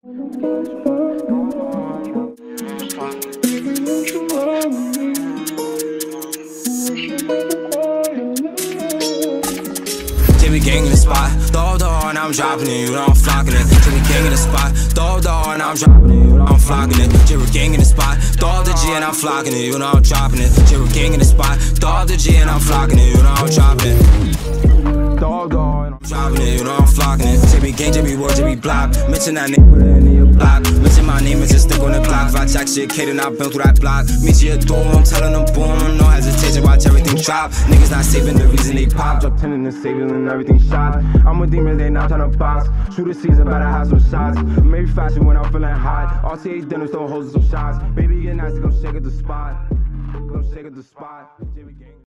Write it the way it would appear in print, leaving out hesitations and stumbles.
Jimmy gang in the spot, throw the hard, now I'm dropping it, you know I'm flocking it. Jimmy gang in the spot, throw the hard, now I'm dropping it, you know I'm flocking it. Jimmy gang in the spot, throw the G and I'm flocking it, you know I'm dropping it. Jimmy gang in the spot, throw the G and I'm flocking it, you know I'm dropping it. Throw the hard, I'm dropping it, you know I'm flocking it. Jimmy gang, Jimmy word, Jimmy block. Mention that name, put it in your block. Mention my name and just stick on the clock. If I check shit, kid and I been through that block. Meet you at door, I'm telling them boom, no hesitation, watch everything drop. Niggas not saving the reason they pop. Drop 10 in the saving and everything shot. I'm with demons, they not tryna box. Shoot a season, better have some shots. Maybe fashion when I'm feeling hot. RTA dinners, don't hold some shots. Baby, get nasty, come shake at the spot. Come shake at the spot.